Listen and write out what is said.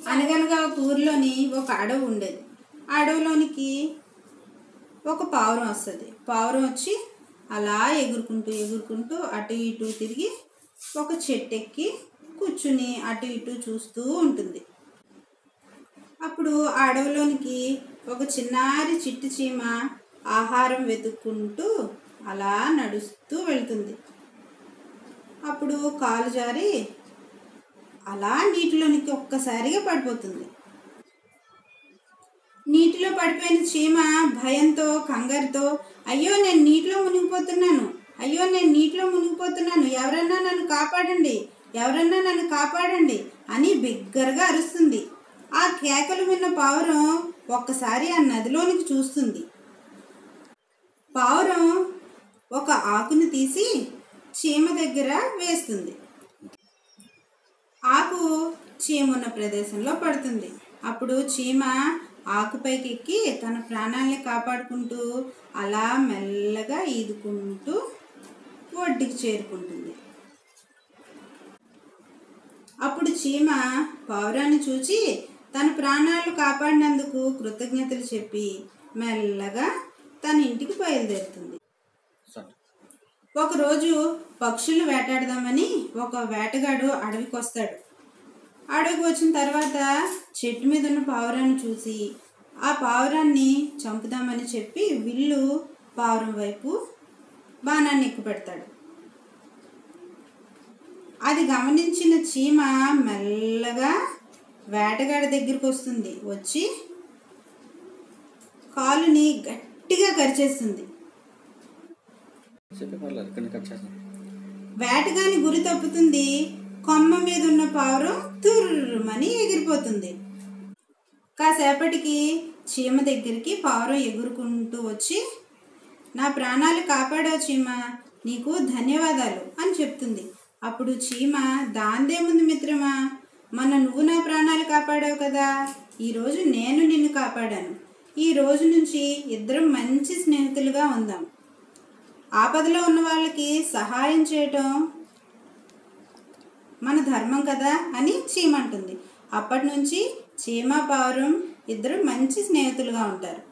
అనగనగా ఒక ఊరిలోని ఒక అడవి ఉండేది. ఆ అడవిలోనికి ఒక పావురం వస్తుంది. పావురం వచ్చి అలా ఎగురుకుంటూ ఎగురుకుంటూ అటు ఇటు తిరిగి ఒక చెట్టు ఎక్కి కూర్చుని అటు ఇటు చూస్తూ ఉంటుంది. అప్పుడు ఆ అడవిలోనికి ఒక చిన్నారి చిట్టి చీమ ఆహారం వెతుక్కుంటూ అలా నడుస్తూ వెళ్తుంది. అప్పుడు కాలు జారి అలా నీటిలోనికి ఒక్కసారిగా పడిపోతుంది. నీటిలో పడిపోయిన చీమ భయంతో కంగారుతో, అయ్యో నేను నీటిలో మునిగిపోతున్నాను, అయ్యో నేను నీటిలో మునిగిపోతున్నాను, ఎవరన్నా నన్ను కాపాడండి, ఎవరన్నా నన్ను కాపాడండి అని బిగ్గరగా అరుస్తుంది. ఆ కేకలు విన్న పావురం ఒక్కసారి ఆ నదిలోనికి చూస్తుంది. పావురం ఒక ఆకుని తీసి చీమ దగ్గర వేస్తుంది. ఆకు చీమ ఉన్న ప్రదేశంలో పడుతుంది. అప్పుడు చీమ ఆకుపైకి ఎక్కి తన ప్రాణాలని కాపాడుకుంటూ అలా మెల్లగా ఈదుకుంటూ ఒడ్డుకి చేరుకుంటుంది. అప్పుడు చీమ పావురాన్ని చూచి తన ప్రాణాలు కాపాడినందుకు కృతజ్ఞతలు చెప్పి మెల్లగా తన ఇంటికి బయలుదేరుతుంది. ఒకరోజు పక్షులు వేటాడదామని ఒక వేటగాడు అడవికి వస్తాడు. అడవికి వచ్చిన తర్వాత చెట్టు మీద ఉన్న పావురాన్ని చూసి ఆ పావురాన్ని చంపుదామని చెప్పి విల్లు పావురం వైపు బాణాన్ని ఎక్కుపెడతాడు. అది గమనించిన చీమ మెల్లగా వేటగాడి దగ్గరికి వస్తుంది. వచ్చి కాలుని గట్టిగా కరిచేస్తుంది. వేటగాని గురి తప్పుతుంది. కొమ్మ మీద ఉన్న పావురం తుర్రుమని ఎగిరిపోతుంది. కాసేపటికి చీమ దగ్గరికి పావురం ఎగురుకుంటూ వచ్చి, నా ప్రాణాలు కాపాడావు చీమ, నీకు ధన్యవాదాలు అని చెప్తుంది. అప్పుడు చీమ, దాందేముంది మిత్రమా, మొన్న నువ్వు నా ప్రాణాలు కాపాడావు కదా, ఈరోజు నేను నిన్ను కాపాడాను. ఈ రోజు నుంచి ఇద్దరం మంచి స్నేహితులుగా ఉందాం. ఆపదలో ఉన్న వాళ్ళకి సహాయం చేయటం మన ధర్మం కదా అని చీమ అంటుంది. అప్పటి నుంచి చీమ పావురం ఇద్దరు మంచి స్నేహితులుగా ఉంటారు.